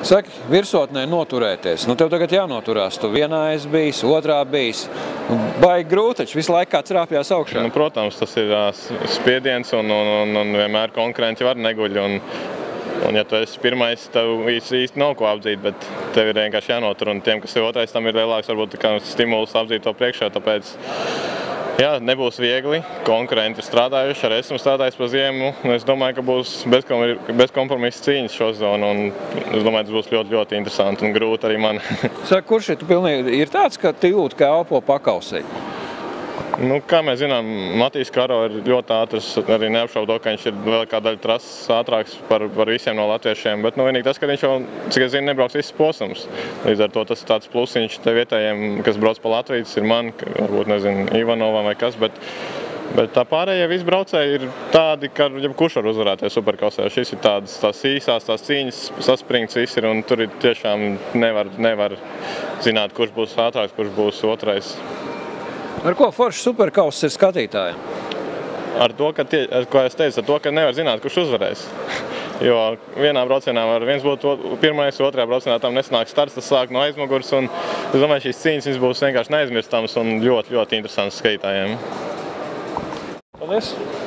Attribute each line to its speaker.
Speaker 1: Saki, virsotnē noturēties. Nu, tev tagad jānoturās. Tu vienā esi bijis, otrā bijis. Baigi grūti, taču visu laiku kāds rāpjās augšā.
Speaker 2: Nu, protams, tas ir spiediens un vienmēr konkurenti var neguļ. Un ja tu esi pirmais, tev īsti nav ko apdzīt, bet tev ir vienkārši jānotur. Un tiem, kas ir otrais, tam ir lielāks varbūt stimuls apdzīt to priekšā. Tāpēc jā, nebūs viegli. Konkurenti ir strādājuši, arī esmu strādājis pa ziemu. Es domāju, ka būs bez kompromisa cīņas šo zonu. Un es domāju, tas būs ļoti, ļoti interesanti un grūti arī man.
Speaker 1: Saka, kurš ir tāds, ka tu jūti, ka elpo pakausī?
Speaker 2: Nu, kā mēs zinām, Matīs Karo ir ļoti ātrs, arī neapšaubu to, ka viņš ir vēl kā daļa trases ātrāks par visiem no latviešiem, bet vienīgi tas, ka viņš jau, cik es zinu, nebrauks viss posms. Līdz ar to tas ir tāds plusiņš te vietējiem, kas brauc pa Latviju, tas ir man, varbūt, nezinu, Ivanovam vai kas, bet tā pārējie visi braucēji ir tādi, ka jebkurš var uzvarēties superkausē. Šis ir tās īsās, tās cīņas, saspringts viss ir, un tur ir tiešām nevar zināt, kurš būs ātrāks, kurš būs otrais.
Speaker 1: Ar ko foršs superkauss ir skatītājiem?
Speaker 2: Ar to, ko es teicu, ar to, ka nevar zināt, kurš uzvarēs. Jo vienā braucienā var viens būt pirmais, otrajā braucienā tam nesanāk starts, tas sāk no aizmugures. Un es domāju, šīs cīņas būs vienkārši neaizmirstams un ļoti, ļoti interesants skatītājiem.
Speaker 1: Paldies!